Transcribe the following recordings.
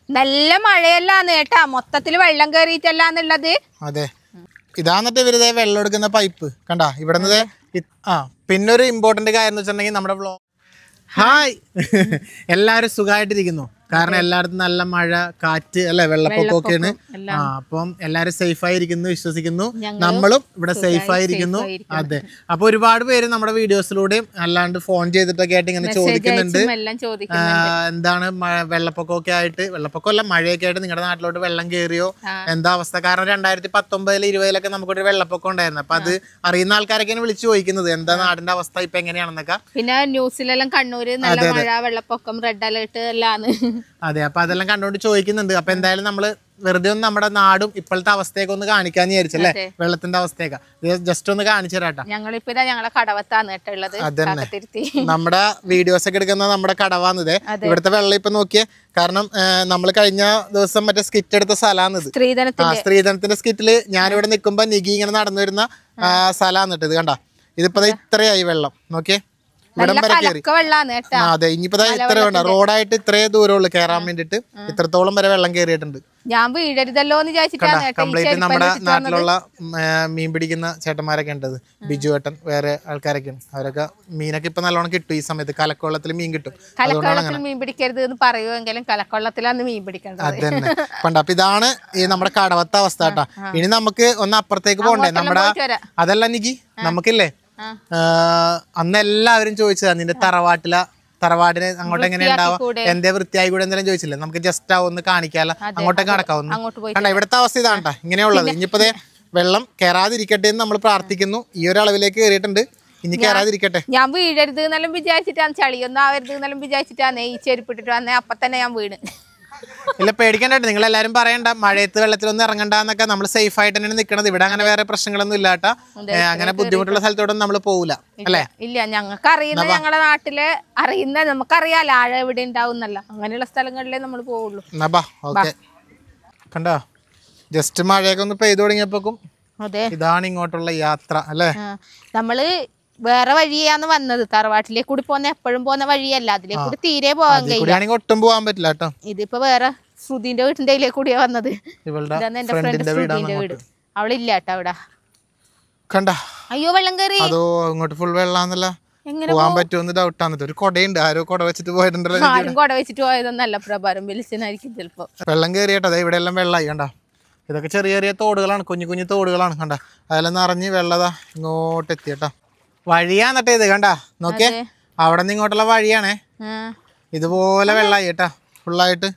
നല്ല മഴയല്ലാന്ന് കേട്ടാ, മൊത്തത്തില് വെള്ളം കേറിയിട്ടല്ലാന്നുള്ളത്. അതെ, ഇതാന്നിട്ട് ഇവര് വെള്ളം എടുക്കുന്ന പൈപ്പ് കണ്ടാ ഇവിടെ. പിന്നെ ഒരു ഇമ്പോർട്ടന്റ് കാര്യം എന്ന് വെച്ചിട്ടുണ്ടെങ്കിൽ നമ്മുടെ വ്ളോഗ്. ഹായ്, എല്ലാരും സുഖമായിട്ടിരിക്കുന്നു. കാരണം എല്ലായിടത്തും നല്ല മഴ, കാറ്റ് അല്ലെ, വെള്ളപ്പൊക്കമൊക്കെയാണ്. അപ്പം എല്ലാരും സേഫ് ആയിരിക്കുന്നു വിശ്വസിക്കുന്നു. നമ്മളും ഇവിടെ സേഫ് ആയിരിക്കുന്നു. അതെ, അപ്പൊ ഒരുപാട് പേര് നമ്മുടെ വീഡിയോസിലൂടെയും അല്ലാണ്ട് ഫോൺ ചെയ്തിട്ടൊക്കെ ആയിട്ട് ഇങ്ങനെ ചോദിക്കുന്നുണ്ട്, എന്താണ് വെള്ളപ്പൊക്കമൊക്കെ ആയിട്ട്, വെള്ളപ്പൊക്കമല്ല മഴയൊക്കെ ആയിട്ട് നിങ്ങളുടെ നാട്ടിലോട്ട് വെള്ളം കയറിയോ, എന്താ അവസ്ഥ? കാരണം 2019-20 നമുക്കൊരു വെള്ളപ്പൊക്കം ഉണ്ടായിരുന്നു. അപ്പൊ അത് അറിയുന്ന ആൾക്കാരൊക്കെയാണ് വിളിച്ചു ചോദിക്കുന്നത്, എന്താ നാടിന്റെ അവസ്ഥ ഇപ്പൊ എങ്ങനെയാണെന്നൊക്കെ. പിന്നെ ന്യൂസിലെല്ലാം കണ്ണൂര് നല്ല മഴ, വെള്ളപ്പൊക്കം, റെഡ് അലേർട്ട് എല്ലാന്ന്. അതെ, അപ്പൊ അതെല്ലാം കണ്ടുകൊണ്ട് ചോദിക്കുന്നുണ്ട്. അപ്പൊ എന്തായാലും നമ്മള് വെറുതെ ഒന്ന് നമ്മുടെ നാടും ഇപ്പോഴത്തെ അവസ്ഥയൊക്കെ ഒന്ന് കാണിക്കാന്ന് വിചാരിച്ചല്ലേ, വെള്ളത്തിന്റെ അവസ്ഥയൊക്കെ ജസ്റ്റ് ഒന്ന് കാണിച്ചു തരാട്ടാ. ഞങ്ങളിപ്പോ ഞങ്ങളെ കടവത്താണ് കേട്ടുള്ളത്. അതന്നെ, നമ്മുടെ വീഡിയോസ് ഒക്കെ എടുക്കുന്ന നമ്മുടെ കടവാന്നിതേ. ഇവിടുത്തെ വെള്ളം ഇപ്പൊ നോക്കിയേ, കാരണം നമ്മൾ കഴിഞ്ഞ ദിവസം മറ്റേ സ്കിറ്റ് എടുത്ത സ്ഥലമാണിത്. സ്ത്രീധനത്തിന്റെ സ്കിറ്റില് ഞാനിവിടെ നിൽക്കുമ്പോ നികി ഇങ്ങനെ നടന്നു വരുന്ന സ്ഥലമാന്നിട്ട് ഇത് കണ്ട. ഇതിപ്പോ ഇത്രയായി വെള്ളം നോക്കിയേ, ഇവിടം വരെ കയറി. അതെ, ഇനിയിപ്പോ ഇത്ര വേണ്ട, റോഡായിട്ട് ഇത്രേ ദൂരമുള്ളൂ കയറാൻ വേണ്ടിട്ട്. ഇത്രത്തോളം വരെ വെള്ളം കയറിയിട്ടുണ്ട്. ഞാൻ വീഴരുതല്ലോ കംപ്ലീറ്റ് നമ്മുടെ നാട്ടിലുള്ള മീൻ പിടിക്കുന്ന ചേട്ടന്മാരൊക്കെ ഉണ്ടത്, ബിജു ഏട്ടൻ, വേറെ ആൾക്കാരൊക്കെയാണ്. അവരൊക്കെ മീനൊക്കെ ഇപ്പൊ നല്ലോണം കിട്ടും ഈ സമയത്ത്. കലക്കവെള്ളത്തിൽ മീൻ കിട്ടും. കലക്കവെള്ളത്തിൽ മീൻ പിടിക്കരുത് എന്ന് പറയുമെങ്കിലും കലക്കവെള്ളത്തിലാണ് മീൻ പിടിക്കേണ്ടത്. അതന്നെ പണ്ട്. അപ്പൊ ഇതാണ് ഈ നമ്മുടെ കടവത്തെ അവസ്ഥ കേട്ടാ. ഇനി നമുക്ക് ഒന്ന് അപ്പുറത്തേക്ക് പോകണ്ടേ? നമ്മുടെ അതല്ല നികി, നമുക്കില്ലേ അന്ന് എല്ലാവരും ചോദിച്ചതാ നിന്റെ തറവാടിനെ അങ്ങോട്ട് എങ്ങനെ ഉണ്ടാവും, എന്തേ വൃത്തിയായി കൂടെ എന്തെങ്കിലും ചോദിച്ചില്ലേ? നമുക്ക് ജസ്റ്റ് ഒന്ന് കാണിക്കാല്ല, അങ്ങോട്ടേക്ക് നടക്കാവുന്നു. കണ്ട ഇവിടുത്തെ അവസ്ഥ ഇതാണ്ടാ, ഇങ്ങനെയുള്ളത്. ഇനിയിപ്പോ വെള്ളം കയറാതിരിക്കട്ടെ എന്ന് നമ്മൾ പ്രാർത്ഥിക്കുന്നു. ഈ ഒരു അളവിലേക്ക് കയറിയിട്ടുണ്ട്, ഇനി കയറാതിരിക്കട്ടെ. ഞാൻ വീഴരുത് എന്നെല്ലാം വിചാരിച്ചിട്ടാണ്, ചളിയൊന്നും ആവരുത് എന്നെല്ലാം വിചാരിച്ചിട്ടാണ് ഈ ചെരുപ്പിട്ടിട്ട് വന്നേ. അപ്പൊ തന്നെ ഞാൻ വീണ്. ഇല്ല, പേടിക്കണ്ട, നിങ്ങൾ എല്ലാരും പറയണ്ട മഴയത്ത് വെള്ളത്തിലൊന്നും ഇറങ്ങണ്ടെന്നൊക്കെ. നമ്മൾ സേഫ് ആയിട്ട് തന്നെയാണ് നിൽക്കുന്നത്. ഇവിടെ അങ്ങനെ വേറെ പ്രശ്നങ്ങളൊന്നും ഇല്ലാട്ടാ. അങ്ങനെ ബുദ്ധിമുട്ടുള്ള സ്ഥലത്തോടൊന്നും നമ്മൾ പോവില്ല അല്ലേ? ഇല്ല, ഞങ്ങൾക്ക് അറിയുന്ന, ഞങ്ങളുടെ നാട്ടില് അറിയുന്ന, നമുക്കറിയാലോ ആഴ എവിടെ ഉണ്ടാവുന്നല്ല, അങ്ങനെയുള്ള സ്ഥലങ്ങളിലേ നമ്മൾ പോവുള്ളൂ. കണ്ടോ, ജസ്റ്റ് മഴയൊക്കെ ഒന്ന് പെയ്തു തുടങ്ങിയപ്പോക്കും ഇതാണ് ഇങ്ങോട്ടുള്ള യാത്ര അല്ലേ. നമ്മള് വേറെ വഴിയാന്ന് വന്നത്, തറവാട്ടിലേക്ക് കൂടി പോകുന്ന എപ്പോഴും പോകുന്ന വഴിയല്ല, അതിലേക്ക് കൂടി തീരെ പോകാൻ കഴിയില്ല, ഒട്ടും പോകാൻ പറ്റില്ല കേട്ടോ. ഇതിപ്പോ വേറെ ശ്രുതിന്റെ വീട്ടിന്റെ ഇതിലേക്ക് കൂടിയാ വന്നത്. ഇതാണ് എന്റെ ഫ്രണ്ട് ശ്രുതിന്റെ വീട്. അവളില്ല കേട്ടോ അവിടെ. കണ്ട, അയ്യോ വെള്ളം കയറി. അതോ അങ്ങോട്ട് ഫുൾ വെള്ളാന്നല്ല, പോകാൻ പറ്റുമെന്ന് ഡൗട്ടാണ്. ഒരു കൊടയുണ്ട്, ആരോ കൊട വെച്ചിട്ട് പോയിട്ടുണ്ടല്ലോ. ആരും കൊട വെച്ചിട്ട് പോയതൊന്നല്ല, പ്രഭാരം വലിച്ചനായിരിക്കും ചിലപ്പോ. വെള്ളം കയറിയട്ടോ, ഇവിടെ എല്ലാം വെള്ളമായി കണ്ട. ഇതൊക്കെ ചെറിയ ചെറിയ തോടുകളാണ്, കുഞ്ഞു കുഞ്ഞു തോടുകളാണ് കണ്ട. അതെല്ലാം നിറഞ്ഞ് വെള്ളതാ ഇങ്ങോട്ട് എത്തിയട്ടോ. വഴിയാന്നിട്ട് ഇത് കണ്ട നോക്കിയേ, അവിടെ നിന്ന് ഇങ്ങോട്ടുള്ള വഴിയാണേ. ഇതുപോലെ വെള്ളമായി കേട്ടാ ഫുള്ളായിട്ട്.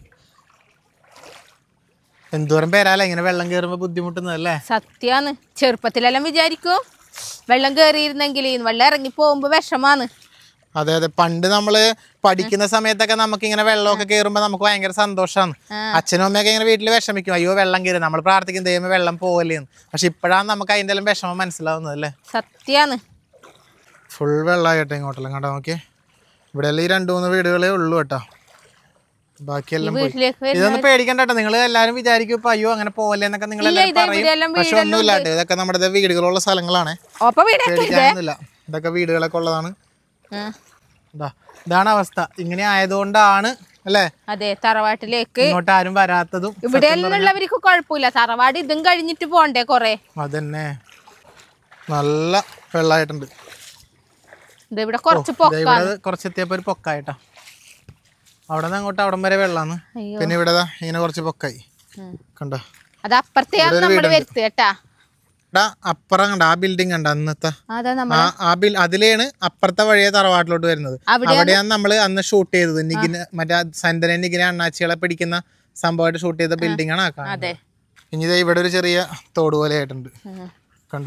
എന്തോരം പേരാല്ലേ ഇങ്ങനെ വെള്ളം കയറുമ്പോ ബുദ്ധിമുട്ടുന്നതല്ലേ. സത്യാന്ന്, ചെറുപ്പത്തിലെല്ലാം വിചാരിക്കും വെള്ളം കയറിയിരുന്നെങ്കിൽ, വെള്ളം ഇറങ്ങി പോകുമ്പോ വിഷമാന്ന്. അതെ അതെ, പണ്ട് നമ്മള് പഠിക്കുന്ന സമയത്തൊക്കെ നമുക്ക് ഇങ്ങനെ വെള്ളമൊക്കെ കയറുമ്പോ നമുക്ക് ഭയങ്കര സന്തോഷമാണ്. അച്ഛനും അമ്മയൊക്കെ ഇങ്ങനെ വീട്ടിൽ വിഷമിക്കും, അയ്യോ വെള്ളം കയറി, നമ്മൾ പ്രാർത്ഥിക്കും ദൈവമേ വെള്ളം പോവല്ലേന്ന്. പക്ഷെ ഇപ്പോഴാണ് നമുക്ക് അതിന്റെ എല്ലാം വിഷമം മനസ്സിലാവുന്നത് അല്ലേ. സത്യാന്ന്, ഫുൾ വെള്ളമായിട്ടെ ഇങ്ങോട്ടെല്ലാം കണ്ടോ നോക്കിയേ. ഇവിടെ എല്ലാം ഈ 2-3 വീടുകളേ ഉള്ളൂ കേട്ടോ, ബാക്കിയെല്ലാം ഇതൊന്നും പേടിക്കണ്ട കേട്ടോ. നിങ്ങൾ എല്ലാരും വിചാരിക്കും ഇപ്പൊ അയ്യോ അങ്ങനെ പോവല്ലേ എന്നൊക്കെ നിങ്ങൾ പറയും. പക്ഷെ ഒന്നുമില്ല കേട്ടോ, ഇതൊക്കെ നമ്മുടെ വീടുകളുള്ള സ്ഥലങ്ങളാണ്, പേടിക്കാനൊന്നുമില്ല. ഇതൊക്കെ വീടുകളൊക്കെ ഉള്ളതാണ്. ഇതാണ് അവസ്ഥ. ഇങ്ങനെ ആയതുകൊണ്ടാണ് അല്ലേ തറവാട്ടിലേക്ക് ഇങ്ങോട്ട് ആരും വരാത്തതും. ഇവിടെ ഉള്ളവർക്ക് കുഴപ്പമില്ല, തറവാട് ഇതും കഴിഞ്ഞിട്ട് പോണ്ടേ കൊറേ. അതന്നെ, നല്ല വെള്ളമായിട്ടുണ്ട്. ഇവിടെ കുറച്ചെത്തിയപ്പോ ഒരു പൊക്കായിട്ടാ. അവിടെ നിന്ന് അങ്ങോട്ട് അവിടം വരെ വെള്ളാന്ന്. പിന്നെ ഇവിടെ ഇങ്ങനെ കുറച്ച് പൊക്കായി കണ്ടോ. അത് അപ്പുറത്തെയാണ് നമ്മള് വരുത്ത് കേട്ടാ. അപ്പുറം കണ്ട ആ ബിൽഡിംഗ് കണ്ട അന്നത്തെ അതിലാണ് അപ്പുറത്തെ വഴിയെ തറവാട്ടിലോട്ട് വരുന്നത്. അവിടെയാണ് നമ്മള് അന്ന് ഷൂട്ട് ചെയ്തത്. നികിന് മറ്റേ സന്തന നികിനെ അണ്ണാച്ചികളെ പിടിക്കുന്ന സംഭവമായിട്ട് ഷൂട്ട് ചെയ്ത ബിൽഡിംഗ് ആണ് ആ കാണുന്നത്. ഇനി ഇവിടെ ഒരു ചെറിയ തോട് പോലെ ആയിട്ടുണ്ട് കണ്ട.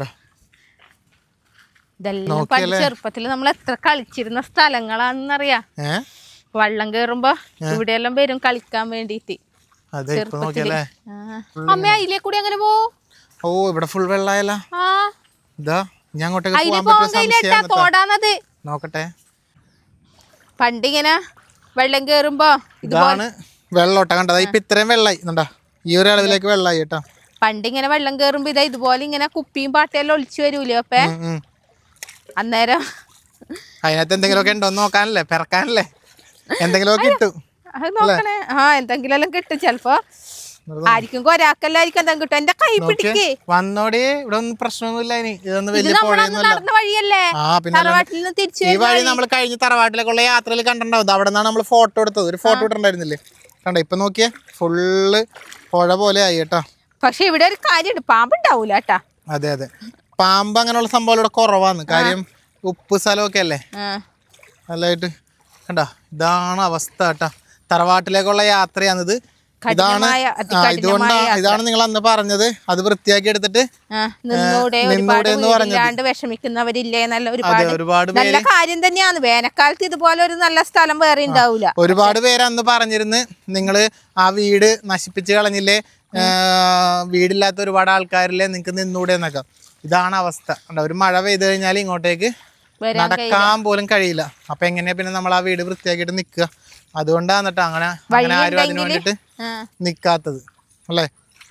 ചെറുപ്പത്തില് നമ്മൾ എത്ര കളിച്ചിരുന്ന സ്ഥലങ്ങളാണെന്നറിയാ. വെള്ളം കേറുമ്പോ ഇവിടെയെല്ലാം വരും കളിക്കാൻ വേണ്ടിട്ട്. അമ്മ അതിലേ കൂടി അങ്ങനെ പോവും. ഓ ഇവിടെ ഫുൾ വെള്ളായല്ലോ. തോടാണത്. നോക്കട്ടെ, പണ്ടിങ്ങനെ വെള്ളം കേറുമ്പോ ഇതാണ് വെള്ളോട്ട കണ്ടതാ. ഇപ്പൊ ഇത്രയും വെള്ളായി കണ്ടാ, ഈ ഒരു അളവിലേക്ക് വെള്ളായി കേട്ടോ. പണ്ടിങ്ങനെ വെള്ളം കേറുമ്പോ ഇതാ ഇതുപോലെ ഇങ്ങനെ കുപ്പിയും പാട്ടയെല്ലാം ഒളിച്ചു വരൂലേ അപ്പൊ അന്നേരം അതിനകത്ത് എന്തെങ്കിലുമൊക്കെ ഉണ്ടോ നോക്കാനല്ലേ, പെറക്കാനല്ലേ, എന്തെങ്കിലുമൊക്കെ ഇട്ടു. അത് നോക്കണേ. എന്തെങ്കിലും എല്ലാം കിട്ടും ചെലപ്പോ. ആയിരിക്കും ഒരാൾക്കല്ലായിരിക്കും എന്തെങ്കിലും കിട്ടും. എന്റെ കൈ പിടിക്കേ വന്നോടെ. ഇവിടെ ഒന്നും പ്രശ്നമൊന്നുമില്ല. ഇനി ഇതൊന്നും ഇത് വലിയ നമ്മളന്ന് നടന്ന വഴിയല്ലേ, തറവാട്ടിൽ നിന്ന് തിരിച്ചു ഈ വഴി നമ്മൾ കഴിഞ്ഞ തറവാട്ടിലേക്കുള്ള യാത്രയിൽ കണ്ടിട്ടുണ്ടാവും. അവിടെ നിന്നാണ് നമ്മൾ ഫോട്ടോ എടുത്തത്. ഒരു ഫോട്ടോ ഇട്ടുണ്ടായിരുന്നില്ലേ? കണ്ട ഇപ്പൊ നോക്കിയേ, ഫുള്ള് പുഴ പോലെ ആയി കേട്ടാ. പക്ഷെ ഇവിടെ ഒരു കാര്യമുണ്ട്, പാമ്പ് ഉണ്ടാവൂല കേട്ടാ. അതെ അതെ, പാമ്പ് അങ്ങനെയുള്ള സംഭവം ഇവിടെ കുറവാന്ന്. കാര്യം ഉപ്പ് സ്ഥലമൊക്കെ അല്ലേ നല്ലതായിട്ട്. കണ്ടാ ഇതാണ് അവസ്ഥ കേട്ടാ. തറവാട്ടിലേക്കുള്ള യാത്രയാണിത്. ഇതാണ് നിങ്ങൾ അന്ന് പറഞ്ഞത്. അത് വൃത്തിയാക്കി എടുത്തിട്ട് വിഷമിക്കുന്നവരില്ലേ, ഒരുപാട് നല്ല കാര്യം തന്നെയാണ്. വേനൽക്കാലത്ത് ഇതുപോലെ ഒരു നല്ല സ്ഥലം വേറെ ഉണ്ടാവൂല. ഒരുപാട് പേര് അന്ന് പറഞ്ഞിരുന്നു, നിങ്ങള് ആ വീട് നശിപ്പിച്ച് കളഞ്ഞില്ലേ, വീടില്ലാത്ത ഒരുപാട് ആൾക്കാരില്ലേ, നിങ്ങക്ക് നിന്നൂടെ എന്നൊക്കെ. ഇതാണ് അവസ്ഥ. ഒരു മഴ പെയ്ത് കഴിഞ്ഞാൽ ഇങ്ങോട്ടേക്ക് നടക്കാൻ പോലും കഴിയില്ല. അപ്പൊ എങ്ങനെയാ പിന്നെ നമ്മൾ ആ വീട് വൃത്തിയാക്കിയിട്ട് നിക്കുക? അതുകൊണ്ടാണ് കേട്ടോ അങ്ങനെ ആരും അതിന് വേണ്ടിട്ട് നിക്കാത്തത് അല്ലേ.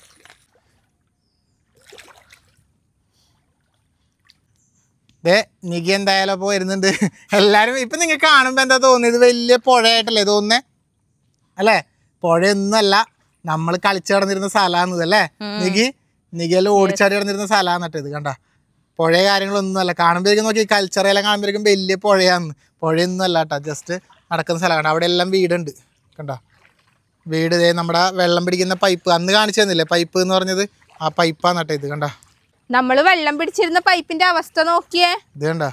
നികി എന്തായാലും അപ്പൊ വരുന്നുണ്ട്. എല്ലാരും ഇപ്പൊ നിങ്ങൾക്ക് കാണുമ്പോ എന്താ തോന്നിയത്? വലിയ പുഴയായിട്ടല്ലേ തോന്നുന്നേ അല്ലേ? പുഴയൊന്നുമല്ല, നമ്മൾ കളിച്ചു കിടന്നിരുന്ന സ്ഥലമാണിത് അല്ലേ നികിയെല്ലാം ഓടിച്ചാടി കിടന്നിരുന്ന സ്ഥലമാണെന്നിട്ട്. ഇത് കണ്ട പുഴ കാര്യങ്ങളൊന്നും അല്ല. കാണുമ്പോഴേക്കും നോക്കി കൾച്ചറെല്ലാം കാണുമ്പോഴേക്കും വലിയ പുഴയാന്ന്. പുഴയൊന്നും അല്ല കേട്ടോ, ജസ്റ്റ് നടക്കുന്ന സ്ഥലമാണ്. അവിടെ എല്ലാം വീടുണ്ട് കണ്ട. വീട് നമ്മുടെ വെള്ളം പിടിക്കുന്ന പൈപ്പ് അന്ന് കാണിച്ചു തന്നില്ലേ, പൈപ്പ് എന്ന് പറഞ്ഞത് ആ പൈപ്പാന്ന് കേട്ടോ. ഇത് കണ്ട നമ്മള് വെള്ളം പിടിച്ചിരുന്ന പൈപ്പിന്റെ അവസ്ഥ നോക്കിയേ. ഇത് കണ്ട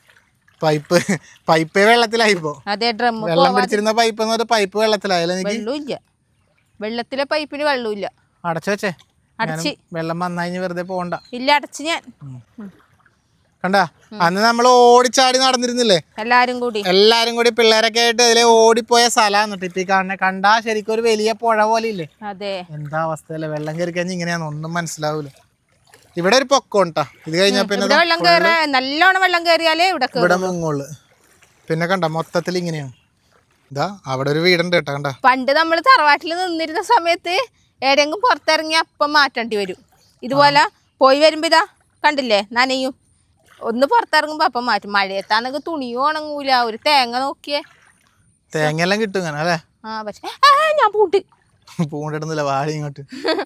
പൈപ്പ് വെള്ളത്തിലായിപ്പോ. വെള്ളം പിടിച്ചിരുന്ന പൈപ്പ് എന്ന് പറഞ്ഞ പൈപ്പ് വെള്ളത്തിലായല്ലോ. വെള്ളത്തിലെ പൈപ്പിന് വെള്ളമില്ല. അടച്ചു വെച്ചേ, വെള്ളം വന്നായി വെറുതെ പോകണ്ട. ഇല്ല, അടച്ച് ഞാൻ. കണ്ടാ അന്ന് നമ്മൾ ഓടിച്ചാടി നടന്നിരുന്നില്ലേ എല്ലാരും കൂടി പിള്ളേരൊക്കെ ആയിട്ട് അതിലെ ഓടിപ്പോയ സ്ഥലമാണ്. ഇപ്പൊ ഈ കാണുന്ന കണ്ടാ ശരിക്കും ഒരു വലിയ പുഴ പോലെ ഇല്ലേ? എന്താ അവസ്ഥയല്ലേ? വെള്ളം കയറി കഴിഞ്ഞാൽ ഇങ്ങനെയാന്ന് ഒന്നും മനസ്സിലാവൂല. ഇവിടെ ഒരു പൊക്കോണ്ടാ. ഇത് കഴിഞ്ഞാ പിന്നെ നല്ലോണം വെള്ളം കയറിയാലേ ഇവിടെ മുങ്ങുള്ളു. പിന്നെ കണ്ട മൊത്തത്തിൽ ഇങ്ങനെയാണ്. ഇതാ അവിടെ ഒരു വീടുണ്ട് കേട്ടോ. കണ്ട പണ്ട് നമ്മള് തറവാട്ടിൽ നിന്നിരുന്ന സമയത്ത് ഏതെങ്കിലും പുറത്തിറങ്ങി അപ്പം മാറ്റേണ്ടി വരും. ഇതുപോലെ പോയി വരുമ്പോ ഇതാ കണ്ടില്ലേ നനയും. ഒന്ന് പുറത്തിറങ്ങുമ്പോ അപ്പം മാറ്റും. മഴയത്താണെങ്കിൽ തുണിയും ഉണങ്ങൂല. ഒരു തേങ്ങ നോക്കിയേ, തേങ്ങ എല്ലാം കിട്ടും അല്ലേ? പക്ഷെ ഞാൻ പൂണ്ടിടുന്നില്ല വാഴ ഇങ്ങോട്ട്.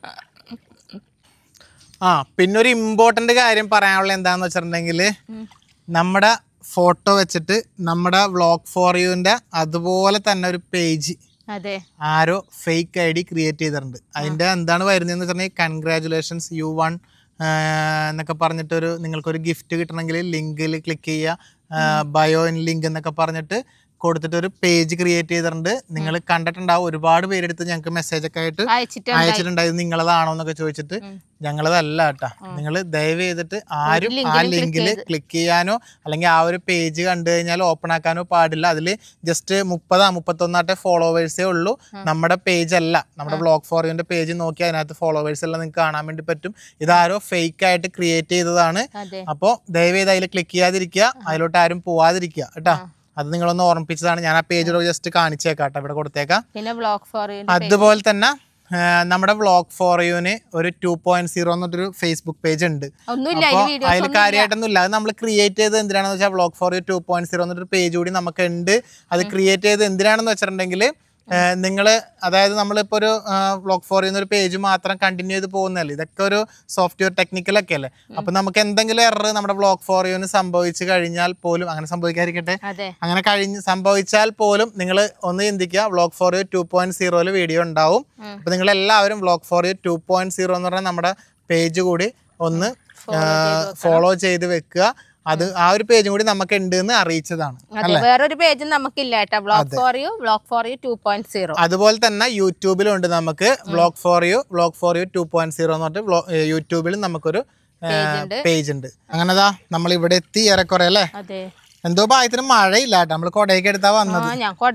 പിന്നെ ഒരു ഇമ്പോർട്ടന്റ് കാര്യം പറയാനുള്ള എന്താന്ന് വെച്ചിട്ടുണ്ടെങ്കിൽ, നമ്മുടെ ഫോട്ടോ വെച്ചിട്ട് നമ്മുടെ വ്ളോഗ് ഫോർ യുവിന്റെ അതുപോലെ തന്നെ ഒരു പേജ് ആരോ ഫേക്ക് ID ക്രിയേറ്റ് ചെയ്തിട്ടുണ്ട്. അതിന്റെ എന്താണ് വരുന്നതെന്ന് വെച്ചിട്ടുണ്ടെങ്കിൽ കൺഗ്രാജുലേഷൻസ് യു വൺ എന്നൊക്കെ പറഞ്ഞിട്ടൊരു നിങ്ങൾക്കൊരു ഗിഫ്റ്റ് കിട്ടണമെങ്കിൽ ലിങ്കിൽ ക്ലിക്ക് ചെയ്യുക, ബയോ ഇൻ ലിങ്ക് എന്നൊക്കെ പറഞ്ഞിട്ട് കൊടുത്തിട്ട് ഒരു പേജ് ക്രിയേറ്റ് ചെയ്തിട്ടുണ്ട്. നിങ്ങൾ കണ്ടിട്ടുണ്ടാവും, ഒരുപാട് പേരെടുത്ത് ഞങ്ങൾക്ക് മെസ്സേജ് ഒക്കെ ആയിട്ട് അയച്ചിട്ടുണ്ടായിരുന്നു നിങ്ങളതാണോ എന്നൊക്കെ ചോദിച്ചിട്ട്. ഞങ്ങളതല്ല കേട്ടാ. നിങ്ങൾ ദയവ് ചെയ്തിട്ട് ആരും ആ ലിങ്കിൽ ക്ലിക്ക് ചെയ്യാനോ അല്ലെങ്കിൽ ആ ഒരു പേജ് കണ്ടു കഴിഞ്ഞാൽ ഓപ്പൺ ആക്കാനോ പാടില്ല. അതിൽ ജസ്റ്റ് 30-31 ഫോളോവേഴ്സേ ഉള്ളൂ. നമ്മുടെ പേജ് അല്ല, നമ്മുടെ വ്ളോഗ് ഫോർ യുവിന്റെ പേജ് നോക്കി അതിനകത്ത് ഫോളോവേഴ്സ് എല്ലാം നിങ്ങൾക്ക് കാണാൻ വേണ്ടി പറ്റും. ഇതാരോ ഫേക്ക് ആയിട്ട് ക്രിയേറ്റ് ചെയ്തതാണ്. അപ്പോൾ ദയവ് ചെയ്ത് അതിൽ ക്ലിക്ക് ചെയ്യാതിരിക്കുക, അതിലോട്ട് ആരും പോവാതിരിക്കുക കേട്ടാ. അത് നിങ്ങളൊന്ന് ഓർമ്മിപ്പിച്ചതാണ്. ഞാൻ ആ പേജ് ജസ്റ്റ് കാണിച്ചേക്കാട്ടോ, ഇവിടെ കൊടുത്തേക്കാം. അതുപോലെ തന്നെ നമ്മുടെ വ്ളോഗ് ഫോർ യുവിന് ഒരു 2.0 എന്നൊരു ഫേസ്ബുക്ക് പേജ് ഉണ്ട്. അതിൽ കാര്യമായിട്ടൊന്നും ഇല്ല. അത് നമ്മൾ ക്രിയേറ്റ് ചെയ്ത് എന്തിനാണെന്ന് വെച്ചാൽ വ്ളോഗ് ഫോർ യു 2.0 എന്നൊരു പേജ് കൂടി നമുക്ക് ഉണ്ട്. അത് ക്രിയേറ്റ് ചെയ്ത് എന്തിനാണെന്ന് വെച്ചിട്ടുണ്ടെങ്കിൽ, നിങ്ങൾ അതായത് നമ്മളിപ്പോൾ ഒരു വ്ളോഗ് ഫോർ യുന്നൊരു പേജ് മാത്രം കണ്ടിന്യൂ ചെയ്ത് പോകുന്നതല്ലേ, ഇതൊക്കെ ഒരു സോഫ്റ്റ്വെയർ ടെക്നിക്കലൊക്കെ അല്ലേ. അപ്പൊ നമുക്ക് എന്തെങ്കിലും എറർ നമ്മുടെ വ്ളോഗ് ഫോർ യുവിന് സംഭവിച്ചു കഴിഞ്ഞാൽ പോലും, അങ്ങനെ സംഭവിക്കാതിരിക്കട്ടെ, അങ്ങനെ സംഭവിച്ചാൽ പോലും നിങ്ങൾ ഒന്ന് ചിന്തിക്കുക, വ്ളോഗ് ഫോർ യു 2.0 വീഡിയോ ഉണ്ടാവും. അപ്പൊ നിങ്ങൾ എല്ലാവരും വ്ളോഗ് ഫോർ യു 2.0 എന്ന് പറഞ്ഞാൽ നമ്മുടെ പേജ് കൂടി ഒന്ന് ഫോളോ ചെയ്ത് വെക്കുക. അത് ആ ഒരു പേജും കൂടി നമുക്ക് ഉണ്ട് എന്ന് അറിയിച്ചതാണ്. വേറൊരു പേജും നമുക്കില്ല കേട്ടോ, വ്ളോഗ് ഫോർ യു 2.0. അതുപോലെ തന്നെ യൂട്യൂബിലും ഉണ്ട് നമുക്ക് വ്ളോഗ് ഫോർ യു 2.0 എന്ന് പറഞ്ഞിട്ട് യൂട്യൂബിലും നമുക്കൊരു പേജ് ഉണ്ട്. അങ്ങനെതാ നമ്മൾ ഇവിടെ എത്തി ഏറെക്കുറെ അല്ലേ. എന്തോ ഭാഗ്യത്തിന് മഴയില്ല കേട്ടോ, നമ്മള് കൊടയൊക്കെ എടുത്താ വന്നത്.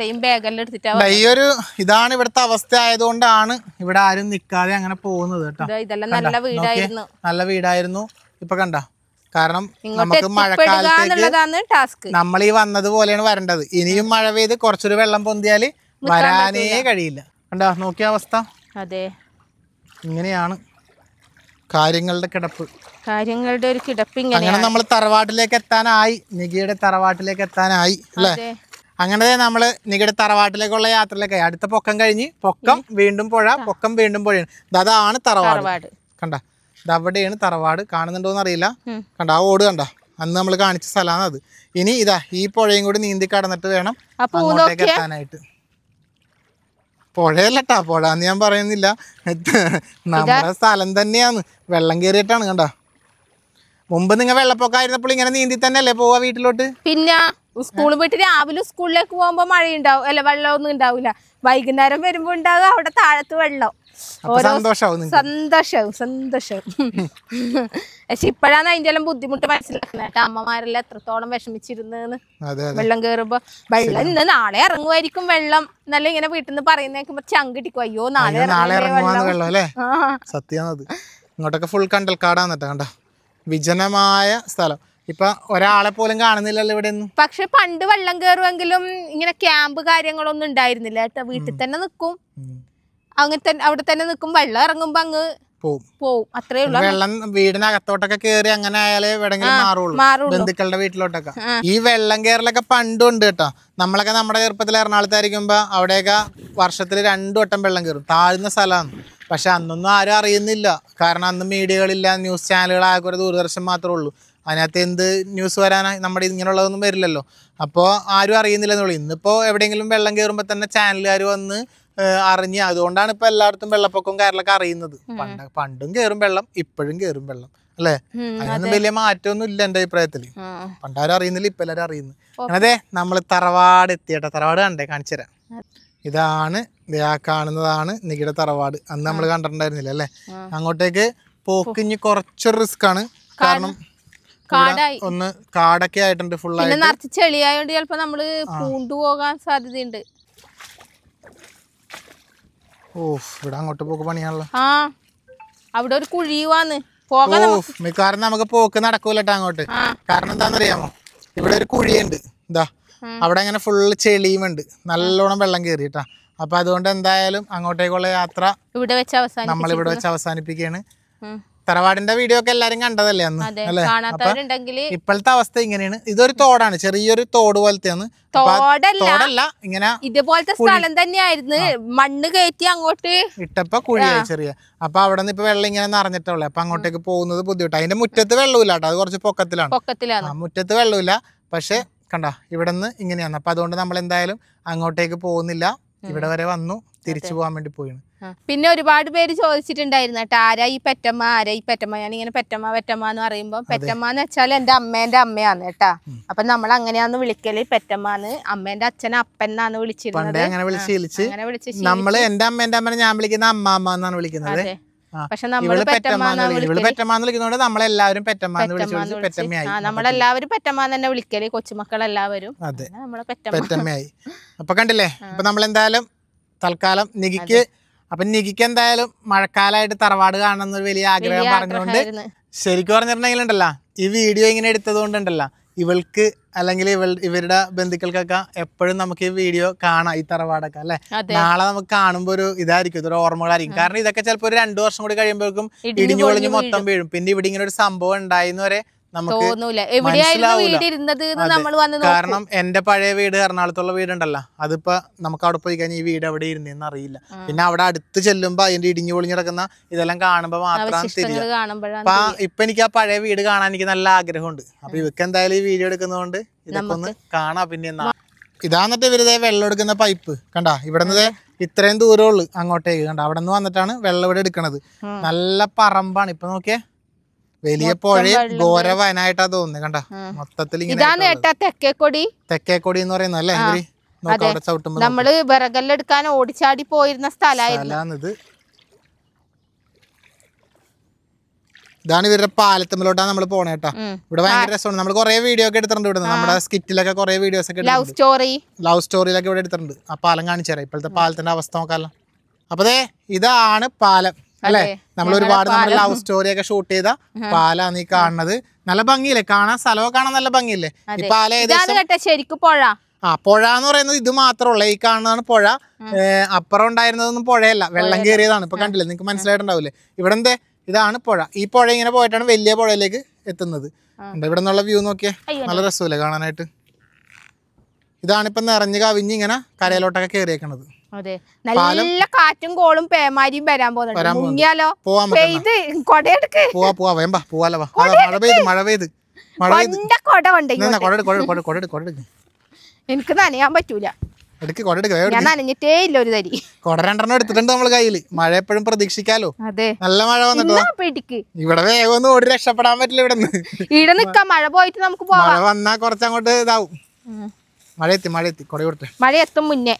ഈ ഒരു ഇതാണ് ഇവിടുത്തെ അവസ്ഥ ആയതുകൊണ്ടാണ് ഇവിടെ ആരും നിക്കാതെ അങ്ങനെ പോകുന്നത് കേട്ടോ. നല്ല വീടായിരുന്നു. ഇപ്പൊ കണ്ട, കാരണം നമുക്ക് മഴക്കാലത്തേക്ക് നമ്മൾ ഈ വന്നതുപോലെയാണ് വരേണ്ടത്. ഇനിയും മഴ പെയ്ത് കുറച്ചൊരു വെള്ളം പൊന്തിയാല് വരാനേ കഴിയില്ല. കണ്ടാ നോക്കിയ അവസ്ഥ. ഇങ്ങനെയാണ് കാര്യങ്ങളുടെ കിടപ്പ്. ഒരു കിടപ്പ്. അങ്ങനെ നമ്മൾ തറവാട്ടിലേക്ക് എത്താനായി, നികിയുടെ തറവാട്ടിലേക്ക് എത്താനായി അല്ലേ. അങ്ങനെ നമ്മൾ നിങ്ങളുടെ തറവാട്ടിലേക്കുള്ള യാത്രയിലേക്കായി. അടുത്ത പൊക്കം കഴിഞ്ഞ് പൊക്കം വീണ്ടും പുഴ, പൊക്കം വീണ്ടും പുഴയാണ്. അതാണ് തറവാട്. കണ്ട, ഇത് അവിടെയാണ് തറവാട്. കാണുന്നുണ്ടോന്ന് അറിയില്ല. കണ്ട ആ ഓട് കണ്ട, അന്ന് നമ്മൾ കാണിച്ച സ്ഥലമാണ് അത്. ഇനി ഇതാ ഈ പുഴയും കൂടി നീന്തി കടന്നിട്ട് വേണം അങ്ങോട്ടേക്ക് എത്താനായിട്ട്. പുഴയല്ലട്ടാ, പുഴ എന്ന് ഞാൻ പറയുന്നില്ല, നമ്മുടെ സ്ഥലം തന്നെയാണ്. വെള്ളം കയറിയിട്ടാണ്. കണ്ട, മുമ്പ് നിങ്ങൾ വെള്ളപ്പൊക്കമായിരുന്നപ്പോൾ ഇങ്ങനെ നീന്തി തന്നെയല്ലേ പോവാ വീട്ടിലോട്ട്? പിന്നെ സ്കൂളിൽ പോയിട്ട് രാവിലെ സ്കൂളിലേക്ക് പോകുമ്പോ മഴയുണ്ടാവും, അല്ല വെള്ളമൊന്നും ഉണ്ടാവില്ല. വൈകുന്നേരം വരുമ്പോ ഉണ്ടാകുക അവിടെ താഴത്ത് വെള്ളം. സന്തോഷവും. പക്ഷെ ഇപ്പഴാണ് അതിന്റെ എല്ലാം ബുദ്ധിമുട്ട് മനസ്സിലാക്കുന്നത്. അമ്മമാരെല്ലാം എത്രത്തോളം വിഷമിച്ചിരുന്നെന്ന്. വെള്ളം കേറുമ്പോ വെള്ളം ഇന്ന് നാളെ ഇറങ്ങുമായിരിക്കും വെള്ളം എന്നല്ല ഇങ്ങനെ വീട്ടിൽ നിന്ന് പറയുന്നേക്കുമ്പോ ചങ്കിടിക്കും. അയ്യോ നാളെ വെള്ളം. സത്യം. ഇങ്ങോട്ടൊക്കെ ഫുൾ കണ്ടൽക്കാടാണ് കണ്ട, വിജനമായ സ്ഥലം. ഇപ്പൊ ഒരാളെ പോലും കാണുന്നില്ലല്ലോ ഇവിടെ ഒന്നും. പക്ഷെ പണ്ട് വെള്ളം കയറുമെങ്കിലും ഇങ്ങനെ ക്യാമ്പ് കാര്യങ്ങളൊന്നും ഉണ്ടായിരുന്നില്ല കേട്ടോ. വീട്ടിൽ തന്നെ നിക്കും, അങ്ങനെ തന്നെ അവിടെ തന്നെ നിക്കും. വെള്ളം ഇറങ്ങുമ്പോ അങ്ങ് പോവും, അത്രേ ഉള്ളൂ. വെള്ളം വീടിനകത്തോട്ടൊക്കെ കേറി അങ്ങനെ ആയാലേ എവിടെങ്കിലും മാറുള്ളൂ, ബന്ധുക്കളുടെ വീട്ടിലോട്ടൊക്കെ. ഈ വെള്ളം കയറലൊക്കെ പണ്ടും ഉണ്ട് കേട്ടോ. നമ്മളൊക്കെ നമ്മുടെ ചെറുപ്പത്തിൽ എറണാകുളത്തായിരിക്കുമ്പോ അവിടെയൊക്കെ വർഷത്തിൽ 2 വട്ടം വെള്ളം കയറും. താഴ്ന്ന സ്ഥലമാണ്. പക്ഷെ അന്നൊന്നും ആരും അറിയുന്നില്ല. കാരണം അന്ന് മീഡിയകളില്ല, ന്യൂസ് ചാനലുകൾ ആകെ ഒരു ദൂരദർശൻ മാത്രമേ ഉള്ളൂ. അതിനകത്ത് എന്ത് ന്യൂസ് വരാനായി? നമ്മുടെ ഇങ്ങനെയുള്ളതൊന്നും വരില്ലല്ലോ. അപ്പോൾ ആരും അറിയുന്നില്ലെന്നുള്ളൂ. ഇന്നിപ്പോൾ എവിടെയെങ്കിലും വെള്ളം കയറുമ്പോൾ തന്നെ ചാനലുകാർ വന്ന് അറിഞ്ഞ്. അതുകൊണ്ടാണ് ഇപ്പൊ എല്ലായിടത്തും വെള്ളപ്പൊക്കവും കാര്യങ്ങളൊക്കെ അറിയുന്നത്. പണ്ടും കയറും വെള്ളം, ഇപ്പോഴും കയറും വെള്ളം, അല്ലേ? അതിനൊന്നും വലിയ മാറ്റമൊന്നും ഇല്ല എൻ്റെ അഭിപ്രായത്തില്. പണ്ടാരും അറിയുന്നില്ല, ഇപ്പൊ എല്ലാവരും അറിയുന്നു. അതെ, നമ്മൾ തറവാട് എത്തിയേട്ടാ. തറവാട് കണ്ടേ, കാണിച്ചു തരാം. ഇതാണ് ആ കാണുന്നതാണ് നികിയുടെ തറവാട്. അന്ന് നമ്മൾ കണ്ടിട്ടുണ്ടായിരുന്നില്ല അല്ലേ? അങ്ങോട്ടേക്ക് പോക്കിഞ്ഞ് കുറച്ചൊരു റിസ്ക് ആണ്. കാരണം ഒന്ന് കാടൊക്കെ ആയിട്ടുണ്ട് ഫുള്ളായിട്ട്. ചെളിയായോണ്ട് ചിലപ്പോ നമ്മള് പൂണ്ടുപോകാൻ സാധ്യതയുണ്ട്. ഇവിടെ അങ്ങോട്ട് പോക്ക് പണിയാണല്ലോ. അവിടെ ഒരു കുഴിയുവാന്ന് മിക്കവാറും നമുക്ക് പോക്ക് നടക്കൂലട്ടോ അങ്ങോട്ട്. കാരണം എന്താണെന്നറിയാമോ? ഇവിടെ ഒരു കുഴിയുണ്ട്. ഇതാ അവിടെ അങ്ങനെ ഫുള്ള് ചെളിയും ഉണ്ട്, നല്ലോണം വെള്ളം കയറിട്ടാ. അപ്പൊ അതുകൊണ്ട് എന്തായാലും അങ്ങോട്ടേക്കുള്ള യാത്ര നമ്മളിവിടെ വെച്ച് അവസാനിപ്പിക്കുകയാണ്. തറവാടിന്റെ വീഡിയോ ഒക്കെ എല്ലാരും കണ്ടതല്ലേ അന്ന്, അല്ലേ? ഇപ്പോഴത്തെ അവസ്ഥ ഇങ്ങനെയാണ്. ഇതൊരു തോടാണ്, ചെറിയൊരു തോട് പോലത്തെയാണ്. തോടല്ല, ഇങ്ങനെ ഇതുപോലത്തെ സ്ഥലം തന്നെയായിരുന്നു. മണ്ണ് കയറ്റി അങ്ങോട്ട് ഇട്ടപ്പോ കുഴിയായി ചെറിയ. അപ്പൊ അവിടെ നിന്ന് ഇപ്പൊ വെള്ളം ഇങ്ങനെ നിറഞ്ഞിട്ടുള്ളേ. അപ്പൊ അങ്ങോട്ടേക്ക് പോകുന്നത് ബുദ്ധിമുട്ടാണ്. അതിന്റെ മുറ്റത്ത് വെള്ളമില്ല കേട്ടോ, അത് കുറച്ച് പൊക്കത്തിലാണ്. മുറ്റത്ത് വെള്ളമില്ല. പക്ഷെ കണ്ട, ഇവിടെ നിന്ന് ഇങ്ങനെയാണ്. അപ്പൊ അതുകൊണ്ട് നമ്മൾ എന്തായാലും അങ്ങോട്ടേക്ക് പോകുന്നില്ല. ഇവിടെ വരെ വന്നു, തിരിച്ചു പോകാൻ വേണ്ടി പോയിണ്. പിന്നെ ഒരുപാട് പേര് ചോദിച്ചിട്ടുണ്ടായിരുന്നു കേട്ടോ, ആരാ ഈ പെറ്റമ്മ. ഞാനിങ്ങനെ പെറ്റമ്മ എന്ന് പറയുമ്പോ പെറ്റമ്മ എന്ന് വെച്ചാൽ എന്റെ അമ്മേന്റെ അമ്മയാണ് കേട്ടാ. അപ്പൊ നമ്മൾ അങ്ങനെയാന്ന് വിളിക്കല്, പെറ്റമ്മന്ന്. അമ്മേന്റെ അച്ഛനെ അപ്പന്നാണ് വിളിച്ചിരുന്നത്. അങ്ങനെ വിളിച്ച് നമ്മള് എന്റെ അമ്മേന്റെ അമ്മനെ ഞാൻ വിളിക്കുന്ന അമ്മാമ്മ എന്നാണ് വിളിക്കുന്നത്. പക്ഷെ നമ്മള് പെറ്റമ്മാന്ന് വിളിക്കുന്നതുകൊണ്ട് നമ്മളെല്ലാവരും പെറ്റമ്മാന്ന് വിളിച്ചു പെറ്റമ്മയായി. നമ്മളെല്ലാവരും പെറ്റമ്മാന്ന് തന്നെ വിളിക്കല്, കൊച്ചുമക്കളെല്ലാവരും. അതെ, പെറ്റമ്മയായി. അപ്പൊ കണ്ടില്ലേ? അപ്പൊ നമ്മളെന്തായാലും തൽക്കാലം നികിക്ക് എന്തായാലും മഴക്കാലമായിട്ട് തറവാട് കാണണമെന്നൊരു വലിയ ആഗ്രഹം പറഞ്ഞുകൊണ്ട്, ശരിക്കും പറഞ്ഞിട്ടുണ്ടെങ്കിലുണ്ടല്ലോ, ഈ വീഡിയോ ഇങ്ങനെ എടുത്തത് കൊണ്ടുണ്ടല്ലോ, ഇവൾക്ക് അല്ലെങ്കിൽ ഇവരുടെ ബന്ധുക്കൾക്കൊക്കെ എപ്പോഴും നമുക്ക് ഈ വീഡിയോ കാണാം, ഈ തറവാടൊക്കെ, അല്ലെ? നാളെ നമുക്ക് കാണുമ്പോ ഒരു ഇതായിരിക്കും, ഇതൊരു ഓർമ്മകളായിരിക്കും. കാരണം ഇതൊക്കെ ചിലപ്പോ ഒരു 2 വർഷം കൂടി കഴിയുമ്പോഴേക്കും ഇടിഞ്ഞു പൊളിഞ്ഞ് മൊത്തം വീഴും. പിന്നെ ഇവിടെ ഇങ്ങനെ ഒരു സംഭവം ഉണ്ടായിന്ന് വരെ നമുക്ക് കാരണം എന്റെ പഴയ വീട്, എറണാകുളത്തുള്ള വീടുണ്ടല്ലോ, അതിപ്പോ നമുക്ക് അവിടെ പോയി കഴിഞ്ഞാൽ ഈ വീട് എവിടെ ഇരുന്നെന്ന് അറിയില്ല. പിന്നെ അവിടെ അടുത്ത് ചെല്ലുമ്പോ അതിന്റെ ഇടിഞ്ഞു പൊളിഞ്ഞ് കിടക്കുന്ന ഇതെല്ലാം കാണുമ്പോ മാത്രമാണ് തിരിയുക. അപ്പൊ ഇപ്പൊ എനിക്ക് ആ പഴയ വീട് കാണാൻ എനിക്ക് നല്ല ആഗ്രഹമുണ്ട്. അപ്പൊ ഇവക്ക് എന്തായാലും ഈ വീഡിയോ എടുക്കുന്നതുകൊണ്ട് ഇതൊക്കെ ഒന്ന് കാണാം. പിന്നെ ഇതാന്നിട്ട് ഇവരിതേ വെള്ളം എടുക്കുന്ന പൈപ്പ് കണ്ട, ഇവിടെ നിന്ന് ഇത്രയും ദൂരമുള്ളു അങ്ങോട്ടേക്ക്. കണ്ട, അവിടെ നിന്ന് വന്നിട്ടാണ് വെള്ളം ഇവിടെ എടുക്കണത്. നല്ല പറമ്പാണ്. ഇപ്പൊ നോക്കിയേ, വലിയ പുഴയും ഘോര വയനായിട്ടാ തോന്നുന്നത്. കണ്ട, മൊത്തത്തിൽ തെക്കേക്കൊടി എന്ന് പറയുന്നത് അല്ലേ? ചവിട്ടുമ്പോ നമ്മള് വിറകല്ലെടുക്കാൻ ഓടിച്ചാടി പോയിരുന്ന സ്ഥലമാണിത്. ഇതാണ് ഇവരുടെ പാലത്തുമ്പിലോട്ടാണ് നമ്മൾ പോണേട്ടാ. ഇവിടെ ഭയങ്കര രസമാണ്. നമ്മൾ കുറെ വീഡിയോ ഒക്കെ എടുത്തിട്ടുണ്ട് ഇവിടെ. നമ്മുടെ സ്കിറ്റിലൊക്കെ കുറെ വീഡിയോസ് ഒക്കെ ലവ് സ്റ്റോറിയിലൊക്കെ ഇവിടെ എടുത്തിട്ടുണ്ട്. ആ പാലം കാണിച്ചു തരാം, ഇപ്പോഴത്തെ പാലത്തിന്റെ അവസ്ഥ നോക്കാമല്ലോ. അപ്പൊ ഇതാണ് പാലം, അല്ലെ? നമ്മൾ ഒരുപാട് നമ്മുടെ ലവ് സ്റ്റോറി ഒക്കെ ഷൂട്ട് ചെയ്ത പാലാണ് ഈ കാണുന്നത്. നല്ല ഭംഗിയില്ലേ കാണാൻ? സ്ഥലമൊക്കെ കാണാൻ നല്ല ഭംഗിയില്ലേ? ഈ പാലം ശരിക്കും പുഴ പുഴ എന്ന് പറയുന്നത് ഇത് മാത്രമല്ല. ഈ കാണുന്നതാണ് പുഴ. അപ്പുറം ഉണ്ടായിരുന്നതൊന്നും പുഴയല്ല, വെള്ളം കയറിയതാണ്. ഇപ്പൊ കണ്ടില്ലേ, നിങ്ങൾക്ക് മനസ്സിലായിട്ടുണ്ടാവില്ലേ? ഇവിടെ ഇതാണ് പുഴ. ഈ പുഴ ഇങ്ങനെ പോയിട്ടാണ് വലിയ പുഴയിലേക്ക് എത്തുന്നത്. ഇവിടെ നിന്നുള്ള വ്യൂ നോക്കിയേ, നല്ല രസമല്ലേ കാണാനായിട്ട്? ഇതാണിപ്പോ നിറഞ്ഞ് കവിഞ്ഞ് ഇങ്ങനെ കരയിലോട്ടൊക്കെ കേറിയേക്കണത്. അതെ, നല്ല കാറ്റും കോളും പേമാരിയും വരാൻ പോകുന്നുണ്ട്. മുങ്ങിയാലോ? പെയ്ത് കൊടയെടുക്ക്. പോവാ വേമ്പാ പോവാലോ. മഴ പെയ്ത് എനിക്ക് നനയാൻ പറ്റൂല. ഞാൻ നനഞ്ഞിട്ടേ ഇല്ല ഒരു തരി. കൊട 2 എടുത്തിട്ടുണ്ട് നമ്മള് കയ്യില്. മഴ എപ്പോഴും പ്രതീക്ഷിക്കാലോ. അതെ, നല്ല മഴ വന്നിട്ടോ. ഇവിടെ വേഗം ഒന്നും ഓടി രക്ഷപ്പെടാൻ പറ്റില്ല. ഇവിടെ നിക്കാം. മഴ പോയിട്ട് നമുക്ക് പോവാം. മഴ വന്നാ കുറച്ചങ്ങോട്ട് ഇതാവും. മഴ എത്തി കൊട കൊടുത്തെ. മഴ എത്തും മുന്നേ.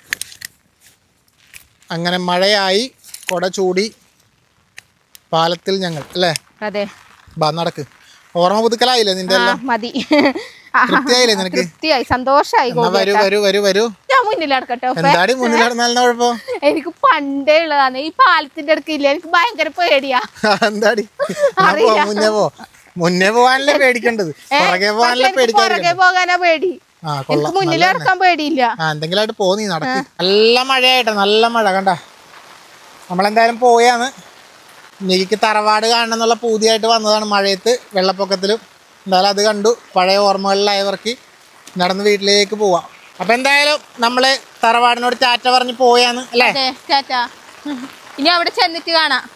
അങ്ങനെ മഴയായി, കൊട ചൂടി, പാലത്തിൽ ഞങ്ങൾ അല്ലേ? അതെ, നടക്ക്. ഓർമ്മ പുതുക്കലായില്ലേ നിന്റെ എല്ലാം? മതി. തൃപ്തിയായില്ലേ നിനക്ക്? തൃപ്തിയായി, സന്തോഷായി. വരൂ. ഞാൻ മുന്നിലടക്കട്ടോ. എന്താടി മുന്നിലടന്നാലും കുഴപ്പം? എനിക്ക് പണ്ടേ ഉള്ളതാണ് ഈ പാലത്തിന്റെ അടുക്കില്ല. എനിക്ക് ഭയങ്കര പേടിയാ. എന്താടി മുന്നേ പോവാനല്ലേ പേടിക്കേണ്ടത്, പുറകെ പോകാനാ പേടി. മുന്നിലടക്കാൻ പേടിയില്ല. എന്തെങ്കിലും പോ, നീ നടക്ക്. നല്ല മഴയായിട്ടാ, നല്ല മഴ കണ്ട. നമ്മളെന്തായാലും പോയാന്ന്. എനിക്ക് തറവാട് കാണണം എന്നുള്ള പൂതിയായിട്ട് വന്നതാണ് മഴയത്ത്, വെള്ളപ്പൊക്കത്തിലും. എന്തായാലും അത് കണ്ടു. പഴയ ഓർമ്മകളിലായവർക്ക് നടന്ന് വീട്ടിലേക്ക് പോവാം. അപ്പൊ എന്തായാലും നമ്മള് തറവാടിനോട് ടാറ്റ പറഞ്ഞ് പോയാന്ന് അല്ലേ? ഇനി അവിടെ ചെന്നിട്ട് കാണാം.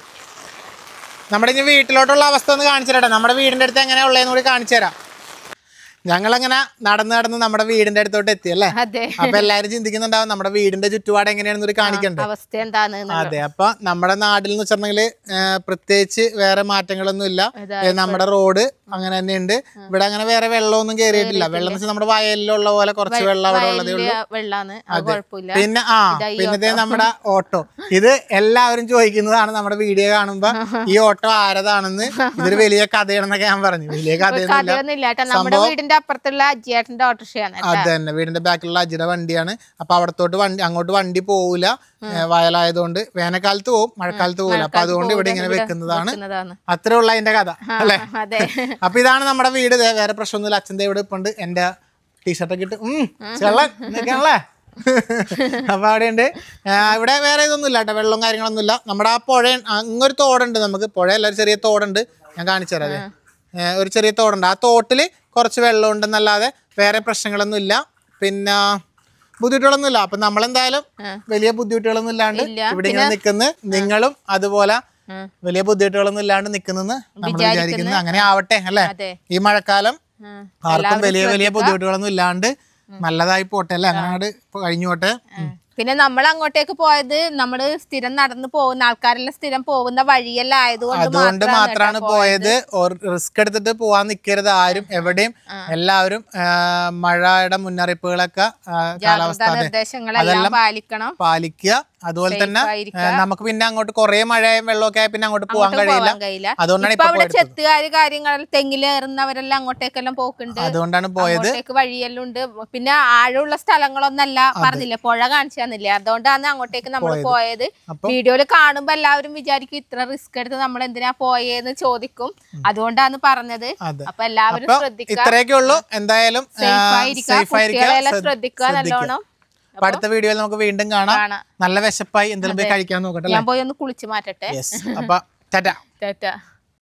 നമ്മുടെ ഇനി വീട്ടിലോട്ടുള്ള അവസ്ഥ ഒന്ന് കാണിച്ചു തരാം. നമ്മുടെ വീടിന്റെ അടുത്ത് എങ്ങനെയാ ഉള്ളതെന്ന് കൂടി കാണിച്ചു തരാം. ഞങ്ങളങ്ങനെ നടന്ന് നമ്മുടെ വീടിന്റെ അടുത്തോട്ട് എത്തി അല്ലേ? അപ്പൊ എല്ലാരും ചിന്തിക്കുന്നുണ്ടാവും നമ്മുടെ വീടിന്റെ ചുറ്റുപാട് എങ്ങനെയാണെന്ന് കാണിക്കണ്ടേ? അതെ, അപ്പൊ നമ്മുടെ നാട്ടിൽ എന്ന് വെച്ചിട്ടുണ്ടെങ്കിൽ പ്രത്യേകിച്ച് വേറെ മാറ്റങ്ങളൊന്നും ഇല്ല. നമ്മുടെ റോഡ് അങ്ങനെ തന്നെ ഉണ്ട്. ഇവിടെ അങ്ങനെ വേറെ വെള്ളമൊന്നും കയറിയിട്ടില്ല. വെള്ളം എന്ന് വെച്ചാൽ നമ്മുടെ വയലിലുള്ള പോലെ കുറച്ച് വെള്ളം അവിടെ ഉള്ളതേ ഉള്ളൂ. പിന്നെ പിന്നെ നമ്മുടെ ഓട്ടോ, ഇത് എല്ലാവരും ചോദിക്കുന്നതാണ് നമ്മുടെ വീഡിയോ കാണുമ്പോ, ഈ ഓട്ടോ ആരതാണെന്ന്. ഇതൊരു വലിയ കഥയാണെന്നൊക്കെ ഞാൻ പറഞ്ഞു. വലിയ കഥയൊന്നുമില്ല. അപ്പുറത്തുള്ള അജിയേട്ടന്റെ ഓട്ടോറിക്ഷയാണ്. അത് തന്നെ, വീടിന്റെ ബാക്കിലുള്ള അജിയുടെ വണ്ടിയാണ്. അപ്പൊ അവിടത്തോട്ട് അങ്ങോട്ട് വണ്ടി പോവില്ല, വയലായതുകൊണ്ട്. വേനൽക്കാലത്ത് പോവും, മഴക്കാലത്ത് പോവില്ല. അപ്പൊ അതുകൊണ്ട് ഇവിടെ ഇങ്ങനെ വെക്കുന്നതാണ്. അത്രേ ഉള്ള അതിന്റെ കഥ അല്ലേ? അപ്പൊ ഇതാണ് നമ്മുടെ വീട്. വേറെ പ്രശ്നമൊന്നുമില്ല. അച്ഛൻ്റെ ഇവിടെ ഇപ്പുണ്ട്. എന്റെ ടീഷർട്ടൊക്കെ ഇട്ട് ചെള്ളല്ലേ. അപ്പൊ അവിടെയുണ്ട്. ഇവിടെ വേറെ ഇതൊന്നും ഇല്ല കേട്ടോ, വെള്ളവും കാര്യങ്ങളൊന്നും ഇല്ല. നമ്മുടെ ആ പുഴ, അങ്ങൊരു തോടുണ്ട്. നമുക്ക് പുഴയല്ല, ഒരു ചെറിയ തോടുണ്ട്. ഞാൻ കാണിച്ചു തരാം. ഒരു ചെറിയ തോടുണ്ട്. ആ തോട്ടില് കുറച്ച് വെള്ളം ഉണ്ടെന്നല്ലാതെ വേറെ പ്രശ്നങ്ങളൊന്നും ഇല്ല. പിന്നെ ബുദ്ധിമുട്ടുകളൊന്നും ഇല്ല. അപ്പൊ നമ്മളെന്തായാലും വലിയ ബുദ്ധിമുട്ടുകളൊന്നും ഇല്ലാണ്ട് ഇവിടെ ഇങ്ങനെ നിൽക്കുന്നു. നിങ്ങളും അതുപോലെ വലിയ ബുദ്ധിമുട്ടുകളൊന്നും ഇല്ലാണ്ട് നിൽക്കുന്നെന്ന് നമ്മൾ വിചാരിക്കുന്നു. അങ്ങനെ ആവട്ടെ അല്ലെ? ഈ മഴക്കാലം ആർക്കും വലിയ ബുദ്ധിമുട്ടുകളൊന്നും ഇല്ലാണ്ട് നല്ലതായി പോട്ടെ അല്ലെ? അങ്ങനെ കഴിഞ്ഞോട്ടെ. പിന്നെ നമ്മൾ അങ്ങോട്ടേക്ക് പോയത് നമ്മള് സ്ഥിരം നടന്നു പോകുന്ന ആൾക്കാരെല്ലാം സ്ഥിരം പോകുന്ന വഴിയെല്ലാം അതുകൊണ്ട് മാത്രമാണ് പോയത്. റിസ്ക് എടുത്തിട്ട് പോവാൻ നിൽക്കരുത് ആരും എവിടെയും. എല്ലാവരും മഴയുടെ മുന്നറിയിപ്പുകളൊക്കെ, കാലാവസ്ഥ നിർദ്ദേശങ്ങളെല്ലാം പാലിക്കുക. അതുപോലെ തന്നെ നമുക്ക് പിന്നെ അങ്ങോട്ട് കുറെ മഴയും വെള്ളമൊക്കെ ആയി പിന്നെ അങ്ങോട്ട് പോകാൻ കഴിയില്ല. അതുകൊണ്ടാണ് ഇപ്പൊ അവിടെ ചെത്തുകാര് കാര്യങ്ങൾ തെങ്ങിലേറുന്നവരെല്ലാം അങ്ങോട്ടേക്കെല്ലാം പോക്കുണ്ട്. അതുകൊണ്ടാണ് പോയത്. വഴിയെല്ലാം ഉണ്ട്. പിന്നെ ആഴമുള്ള സ്ഥലങ്ങളൊന്നല്ല, പറഞ്ഞില്ല, പുഴ കാണിച്ചു തന്നില്ലേ? അതുകൊണ്ടാണ് അങ്ങോട്ടേക്ക് നമ്മൾ പോയത്. വീഡിയോയില് കാണുമ്പോ എല്ലാവരും വിചാരിക്കും ഇത്ര റിസ്ക് എടുത്ത് നമ്മൾ എന്തിനാ പോയെന്ന് ചോദിക്കും. അതുകൊണ്ടാണ് പറഞ്ഞത്. അപ്പൊ എല്ലാവരും ശ്രദ്ധിക്കുക. ഇത്രയൊക്കെ ഉള്ളൂ. എന്തായാലും കുട്ടികളെല്ലാം ശ്രദ്ധിക്കുക നല്ലോണം. അടുത്ത വീഡിയോയിൽ നമുക്ക് വീണ്ടും കാണാം. നല്ല വിശപ്പായി, എന്തെങ്കിലും പോയി കഴിക്കാൻ നോക്കട്ടെ. ഞാൻ പോയി ഒന്ന് കുളിച്ച് മാറ്റട്ടെ. അപ്പൊ ടാറ്റ.